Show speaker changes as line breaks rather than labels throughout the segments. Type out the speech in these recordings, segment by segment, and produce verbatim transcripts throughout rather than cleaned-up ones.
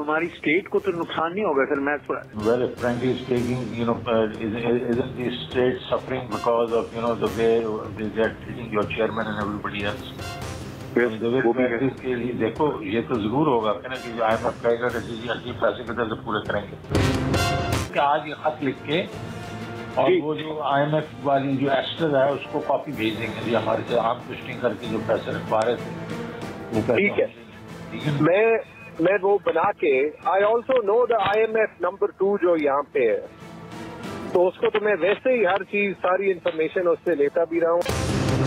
हमारी स्टेट को तो नुकसान नहीं होगा सर? मैं थोड़ा
well frankly speaking, you know, uh, isn't the state suffering because of, you know, the way they are treating your chairman and everybody else? वो भी है के लिए देखो, ये तो जरूर होगा ना कि आईएमएफ कहेगा कि जी अजीब पैसे किधर से पूरे करेंगे। आज ये खत लिख के और वो जो आईएमएफ वाली जो एक्स्ट्रा है उसको कॉपी भेज देंगे जी हमारे से आम पुष्टिंग करके जो पैसे रखवा रहे थे वो पैसे।
ठीक है, मैं मैं वो बना के I also know the IMF number two जो यहाँ पे है, तो उसको तो मैं वैसे ही हर चीज सारी इंफॉर्मेशन उससे लेता भी रहा हूँ।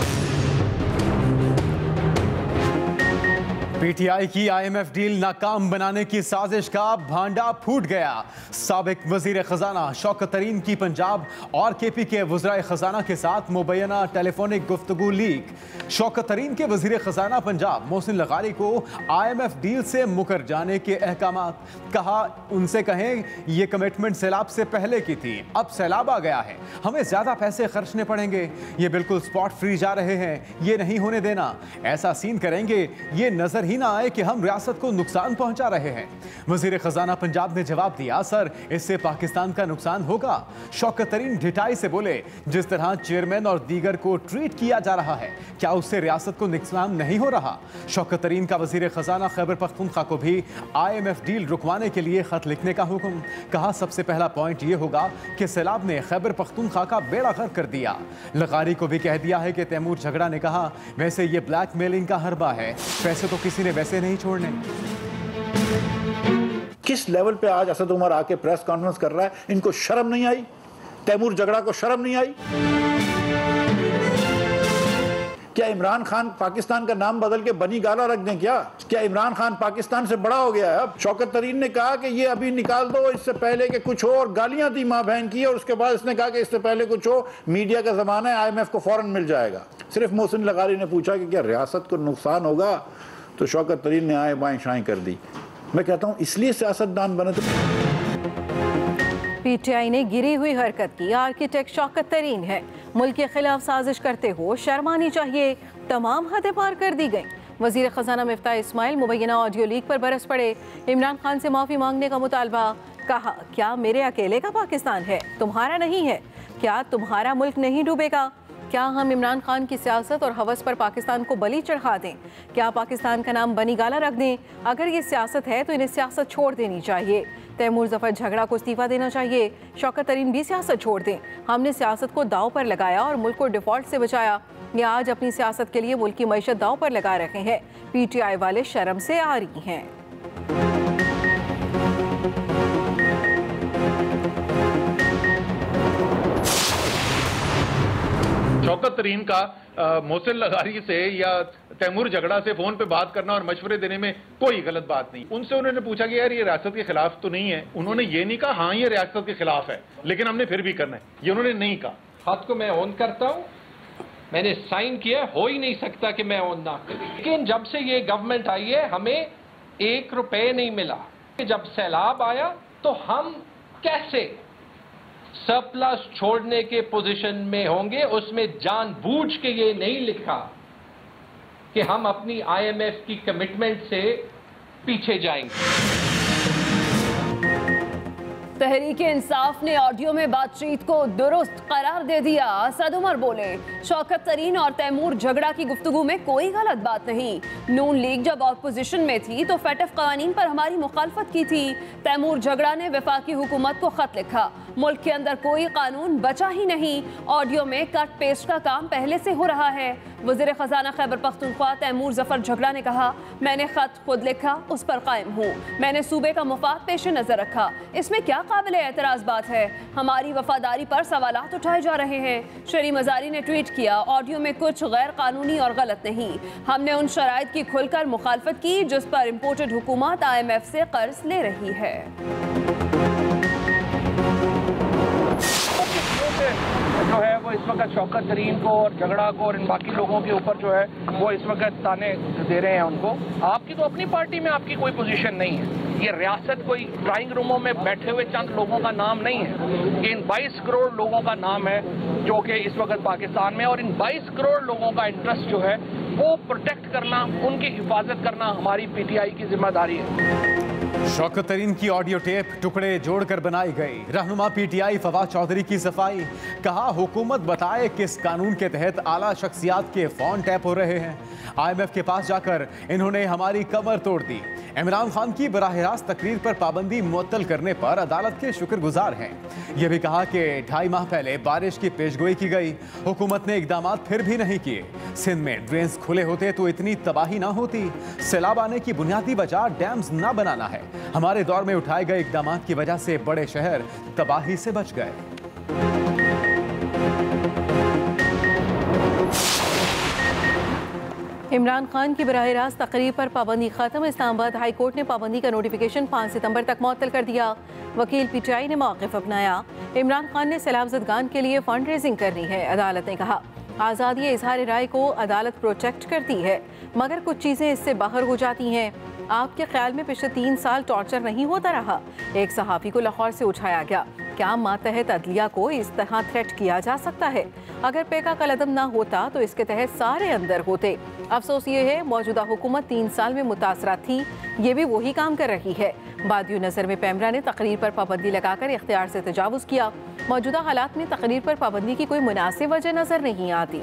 पीटीआई की आईएमएफ डील नाकाम बनाने की साजिश का भांडा फूट गया। साबिक वजीर खजाना शौकत तरीन की पंजाब और केपी के वज़राए खजाना के साथ मुबैना टेलीफोनिक गुफ्तगू लीक। शौकत तरीन के वजीर खजाना पंजाब मोहसिन लगारी को आईएमएफ डील से मुकर जाने के अहकामात, कहा उनसे कहें ये कमिटमेंट सैलाब से पहले की थी, अब सैलाब आ गया है, हमें ज्यादा पैसे खर्चने पड़ेंगे, ये बिल्कुल स्पॉट फ्री जा रहे हैं, ये नहीं होने देना, ऐसा सीन करेंगे ये नजर ही ना आए कि हम रियासत को नुकसान पहुंचा रहे हैं। वजीर खजाना पंजाब ने जवाब दिया, सर इससे पाकिस्तान का नुकसान होगा। शौकत तरीन ढिठाई से बोले, जिस तरह चेयरमैन और दीगर को ट्रीट किया जा रहा है क्या उससे रियासत को नुकसान नहीं हो रहा? शौकत तरीन का वजीर खजाना खैबर पख्तूनख्वा को भी आईएमएफ डील रुकवाने के लिए खत लिखने का हुक्म। कहा सबसे पहला पॉइंट यह होगा कि सैलाब ने खैबर पख्तूनख्वा का बेड़ा गर्क कर दिया। लगारी को भी कह दिया है कि तैमूर झगड़ा ने कहा वैसे ये ब्लैकमेलिंग का हरबा है, पैसे तो किसी ने वैसे नहीं छोड़ने।
किस लेवल पे आज असद उमर आके प्रेस कॉन्फ्रेंस कर रहा है, इनको शर्म नहीं आई? तैमूर झगड़ा को शर्म नहीं आई? क्या इमरान खान पाकिस्तान का नाम बदल के बनी गाला रख दें क्या? क्या इमरान खान पाकिस्तान से बड़ा हो गया है अब? शौकत तरीन ने कहा कि ये अभी निकाल दो, इससे पहले कि कुछ हो, और गालियां दी मां बहन की, और उसके बाद इसने कहा कि इससे पहले कुछ हो, मीडिया का जमाना है, आईएमएफ को फौरन मिल जाएगा। सिर्फ मोहसिन लगारी ने पूछा कि क्या रियासत को नुकसान होगा, तो शौकत तरीन ने आए बाएं शाएं कर दी। मैं कहता हूं इसलिए सियासतदान बने। तो
पीटीआई ने गिरी हुई हरकत की, आर्किटेक्ट शौकत तरीन है, मुल्क के खिलाफ साजिश करते हो शर्म आनी चाहिए, तमाम हदें पार कर दी गई। वजीर खजाना मिफ्ताह इस्माइल मुबैना ऑडियो लीक पर बरस पड़े, इमरान खान से माफी मांगने का मुतालबा। कहा क्या मेरे अकेले का पाकिस्तान है, तुम्हारा नहीं है? क्या तुम्हारा मुल्क नहीं डूबेगा? क्या हम इमरान खान की सियासत और हवस पर पाकिस्तान को बलि चढ़ा दें? क्या पाकिस्तान का नाम बनी गाला रख दें? अगर ये सियासत है तो इन्हें सियासत छोड़ देनी चाहिए। तैमूर जफर झगड़ा को इस्तीफा देना चाहिए। शौकत तरीन भी सियासत छोड़ दें। हमने सियासत को दाव पर लगाया और मुल्क को डिफॉल्ट से बचाया, ये आज अपनी सियासत के लिए मुल्क की मईशत दाव पर लगा रहे हैं। पीटीआई वाले शर्म से आ रही हैं।
शौकत तरीन का मोहसिन लगारी से या तैमूर झगड़ा से फोन पे बात करना और मशवरे देने में कोई गलत बात नहीं। उनसे उन्होंने पूछा कि यार ये रियासत के खिलाफ तो नहीं है, उन्होंने ये नहीं कहा हाँ ये रियासत के खिलाफ है लेकिन हमने फिर भी करना है, ये उन्होंने नहीं कहा।
खत को मैं ऑन करता हूँ, मैंने साइन किया, हो ही नहीं सकता कि मैं ऑन ना करूं। लेकिन जब से ये गवर्नमेंट आई है हमें एक रुपए नहीं मिला। जब सैलाब आया तो हम कैसे सरप्लस छोड़ने के पोजीशन में होंगे? उसमें जानबूझ के ये नहीं लिखा कि हम अपनी आईएमएफ की कमिटमेंट से पीछे जाएंगे।
तहरीके इंसाफ ने ऑडियो में बातचीत को दुरुस्त करार दे दिया। असद उमर बोले, शौकत तरीन और तैमूर झगड़ा की गुफ्तगू में कोई गलत बात नहीं। नून लीग जब ऑपोजिशन में थी तो फेटफ कवानीन पर हमारी मुखालफत की थी। तैमूर झगड़ा ने वफाकी हुकूमत को खत लिखा, मुल्क के अंदर कोई कानून बचा ही नहीं। ऑडियो में कट पेस्ट का काम पहले से हो रहा है। वज़ीर खजाना खैबर पख्तूनख्वा तैमूर जफर झगड़ा ने कहा, मैंने खत खुद लिखा, उस पर कायम हूँ। मैंने सूबे का मुफाद पेश नजर रखा, इसमें क्या काबिल एतराज बात है? हमारी वफादारी पर सवालात उठाए जा रहे हैं। शरी मजारी ने ट्वीट किया, ऑडियो में कुछ गैर कानूनी और गलत नहीं। हमने उन शराइत की खुलकर मुखालफत की जिस पर इम्पोर्टेड हुकूमत आई एम एफ से कर्ज ले रही है।
जो है वो इस वक्त शौकत तरीन को और झगड़ा को और इन बाकी लोगों के ऊपर जो है वो इस वक्त ताने दे रहे हैं उनको। आपकी तो अपनी पार्टी में आपकी कोई पोजीशन नहीं है। ये रियासत कोई ड्राइंग रूमों में बैठे हुए चंद लोगों का नाम नहीं है, इन बाईस करोड़ लोगों का नाम है जो कि इस वक्त पाकिस्तान में, और इन बाईस करोड़ लोगों का इंटरेस्ट जो है वो प्रोटेक्ट करना, उनकी हिफाजत करना हमारी पीटीआई की जिम्मेदारी है।
शौकत तरीन की ऑडियो टेप टुकड़े जोड़कर बनाई गई। रहनुमा पीटीआई फवाद चौधरी की सफाई, कहा हुकूमत बताए किस कानून के तहत आला शख्सियात के फोन टैप हो रहे हैं। आईएमएफ के पास जाकर इन्होंने हमारी कमर तोड़ दी। इमरान खान की बराह रास्त तकरीर पर पाबंदी मुअत्तल करने पर अदालत के शुक्रगुजार हैं। यह भी कहा कि ढाई माह पहले बारिश की पेशगोई की गई, हुकूमत ने इकदाम फिर भी नहीं किए। सिंध में ड्रेन्स खुले होते तो इतनी तबाही ना होती। सैलाब आने की बुनियादी वजह डैम्स ना बनाना है। हमारे दौर में उठाए गए इकदाम की वजह से बड़े शहर तबाही से बच गए।
इमरान खान की बराह रास्त तकरीर पर पाबंदी खत्म। इस्लामाबाद हाई कोर्ट ने पाबंदी का नोटिफिकेशन पाँच सितंबर तक मुअत्तल कर दिया। वकील पीटीआई ने मौक़िफ़ अपनाया। इमरान खान ने सैलाब ज़दगान के लिए फंड रेजिंग करनी है। अदालत ने कहा आज़ादी इजहार राय को अदालत प्रोटेक्ट करती है, मगर कुछ चीज़ें इससे बाहर हो जाती हैं। आपके ख्याल में पिछले तीन साल टॉर्चर नहीं होता रहा? एक सहाफ़ी को लाहौर से उठाया गया। क्या मातहत अदलिया को इस तरह थ्रेट किया जा सकता है? अगर पेका कलदम ना होता तो इसके तहत सारे अंदर होते। अफसोस ये है मौजूदा हुकूमत तीन साल में मुतासरा थी, ये भी वही काम कर रही है। बादियो नज़र में पैमरा ने तकरीर पर पाबंदी लगाकर इख्तियार से तजावुज़ किया। मौजूदा हालात में तकरीर पर पाबंदी की कोई मुनासिब वजह नज़र नहीं आती।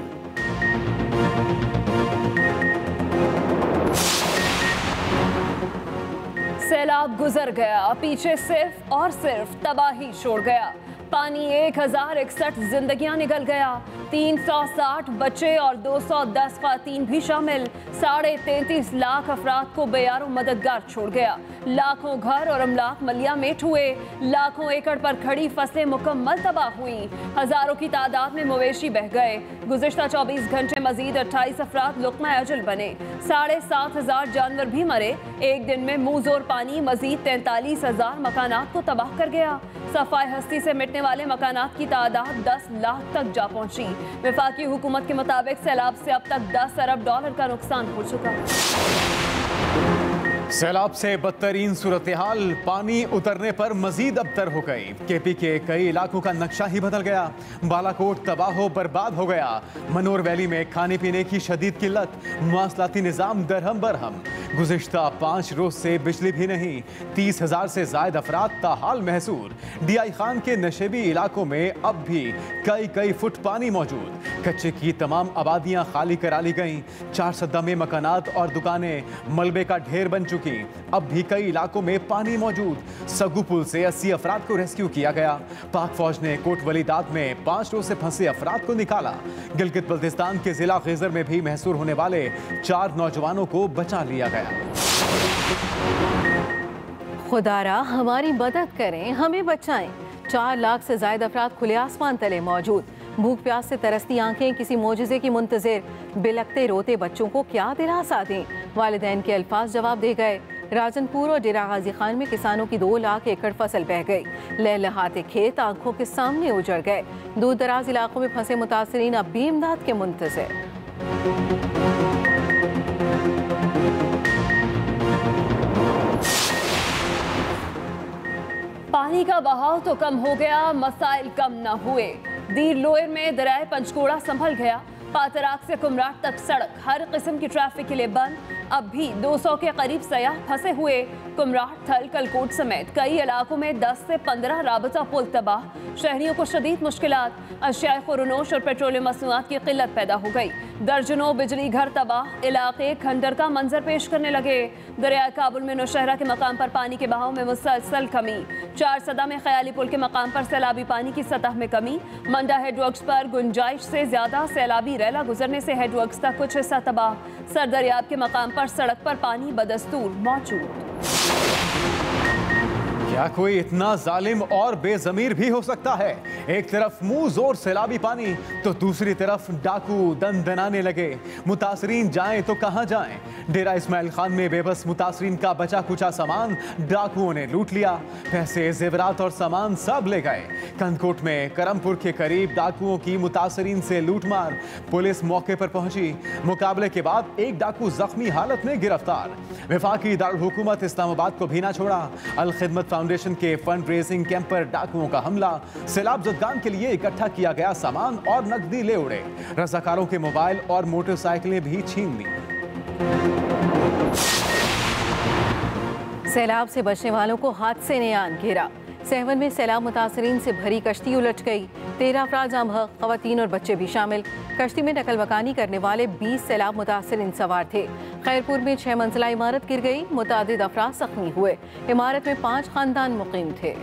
सैलाब गुजर गया, पीछे सिर्फ और सिर्फ तबाही छोड़ गया। पानी एक हजार इकसठ जिंदगियां निकल गया। तीन सौ साठ बच्चे और दो सौ दस खातीन भी शामिल। साढ़े तैंतीस लाख अफराद को बेयारो मददगार छोड़ गया। लाखों घर और अमलाक मलियामेट हुए। लाखों एकड़ पर खड़ी फसलें मुकम्मल तबाह हुई। हजारों की तादाद में मवेशी बह गए। गुज़िश्ता चौबीस घंटे मजीद अट्ठाईस अफराद लुक़मा अजल बने। साढ़े सात हजार जानवर भी मरे। एक दिन में मुँहज़ोर पानी मजीद तैंतालीस हजार मकानात को तबाह कर गया। सफाई हस्ती से मिटने वाले मकानात की तादाद दस लाख तक जा पहुंची। वफाकी हुकूमत के मुताबिक सैलाब से अब तक दस अरब डॉलर का नुकसान हो चुका है।
सैलाब से बदतरीन सूरत हाल, पानी उतरने पर मजीद अबतर हो गई। केपी के कई इलाकों का नक्शा ही बदल गया। बालाकोट तबाह बर्बाद हो गया। मनोर वैली में खाने पीने की शदीद किल्लत, मवासलाती निज़ाम दरहम बरहम। गुज़िश्ता पाँच रोज से बिजली भी नहीं। तीस हजार से ज्यादा अफराद ताहाल महसूर। डीआई खान के नशेबी इलाकों में अब भी कई कई फुट पानी मौजूद। कच्चे की तमाम आबादियां खाली करा ली गईं। चार सद्दा में मकानात और दुकानें मलबे का ढेर बन चुकी। अब भी कई इलाकों में पानी मौजूद। सगू पुल से अस्सी अफराद को रेस्क्यू किया गया। पाक फौज ने कोट वलीदात में पांच रोज से फंसे अफराद को निकाला। गिलगित बल्तिस्तान के जिला खेजर में भी महसूर होने वाले चार नौजवानों को बचा लिया गया।
खुदारा हमारी मदद करें, हमें बचाएं। चार लाख से ज्यादा अफराद खुले आसमान तले मौजूद। भूख प्यास से तरसती आंखें किसी मोजिज़े की मुंतज़िर। बिलखते रोते बच्चों को क्या दिलासा दें? वालिदैन के अल्फाज जवाब दे गए। राजनपुर और डेरा गाजी खान में किसानों की दो लाख एकड़ फसल बह गई। लहलहाते खेत आंखों के सामने उजड़ गए। दूर दराज इलाकों में फंसे मुतासरीन अब भी इमदाद के मुंतज़िर।
पानी का बहाव तो कम हो गया, मसाइल कम न हुए। दीर लोयर में दरियाए पंचकोड़ा संभल गया। पातराक से कुमराट तक सड़क हर किस्म की ट्रैफिक के लिए बंद। अब भी दो सौ के करीब सयाह फंसे हुए। कुमराट, थल, कलकोट समेत कई इलाकों में दस से पंद्रह राबता पुल तबाह। शहरियों को शदीद मुश्किलात। अशिया खुरनोश और पेट्रोलियम मसनूआत की किल्लत पैदा हो गई। दर्जनों बिजली घर तबाह। इलाके खंडर का मंजर पेश करने लगे। दरिया काबुल में नौशहरा के मकाम पर पानी के बहाव में मुसलसल कमी। चार सदा में ख्याली पुल के मकाम पर सैलाबी पानी की सतह में कमी। मंडा हेडवर्क्स पर गुंजाइश से ज्यादा सैलाबी रैला गुजरने से हेडवर्क्स का कुछ हिस्सा तबाह। सरदरियाब के मकाम पर सड़क पर पानी बदस्तूर मौजूद।
क्या कोई इतना जालिम और बेजमीर भी हो सकता है? एक तरफ मुंह जोर सैलाबी पानी तो दूसरी तरफ डाकू दन दनाने लगे। मुतासरीन जाएं तो कहां जाएं? डेरा इस्माइल खान में बेबस मुतासरीन का बचा कुचा सामान डाकुओं ने लूट लिया। पैसे, जेवरात और सामान सब ले गए। कंदकोट में करमपुर के करीब डाकुओं की मुतासरीन से लूटमार। पुलिस मौके पर पहुंची। मुकाबले के बाद एक डाकू जख्मी हालत में गिरफ्तार। वफाकी दारुल हुकूमत इस्लामाबाद को भी ना छोड़ा। अल खिदमत फाउंडेशन के फंड रेजिंग कैंप पर डाकुओं का हमला। सैलाब ज़दगान के लिए इकट्ठा किया गया सामान और नकदी ले उड़े। रज़ाकारों के मोबाइल और मोटरसाइकिलें भी छीन ली।
सैलाब से बचने वालों को हादसे ने आन घेरा। सहवन में सैलाब मुतासरीन से भरी कश्ती उलट गई। तेरह अफराद जाम बहक, खवातीन और बच्चे भी शामिल। कश्ती में नकल मकानी करने वाले बीस सैलाब मुतासरीन सवार थे। खैरपुर में छह मंजिला इमारत गिर गई, मुतादिद अफराद जख्मी हुए। इमारत में पाँच खानदान मुकीम थे।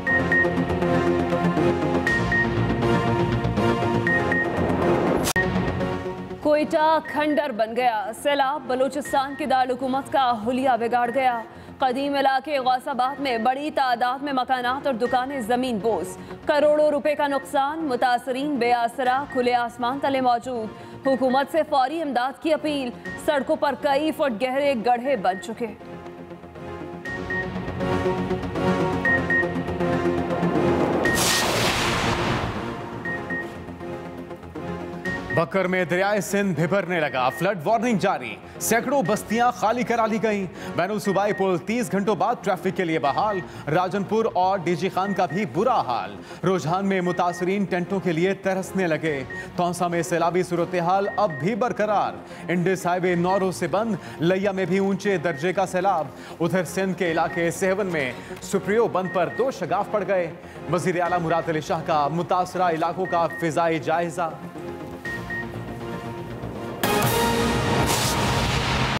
कोयटा खंडर बन गया। सैलाब बलूचिस्तान की दारुल-हुकूमत का हुलिया बिगाड़ गया। कदीम इलाके गौसाबाद में बड़ी तादाद में मकानात और दुकानें जमीन बोस। करोड़ों रुपए का नुकसान। मुतासरीन बेआसरा खुले आसमान तले मौजूद। हुकूमत से फौरी इमदाद की अपील। सड़कों पर कई फुट गहरे गड्ढे बन चुके।
बकर में दरियाए सिंध भिभरने लगा। फ्लड वार्निंग जारी। सैकड़ों बस्तियां खाली करा ली गईं। बैनुल सूबाई पुल तीस घंटों बाद ट्रैफिक के लिए बहाल। राजनपुर और डीजी खान का भी बुरा हाल। रुझान में मुतासरीन टेंटों के लिए तरसने लगे। तौसा में सैलाबी सूरत हाल अब भी बरकरार। इंडिस हाईवे नौरों से बंद। लिया में भी ऊंचे दर्जे का सैलाब। उधर सिंध के इलाके सहवन में सुप्रियो बंद पर दो शगाफ पड़ गए। वजीर आला मुराद अली शाह का मुतासरा इलाकों का फिजाई जायजा।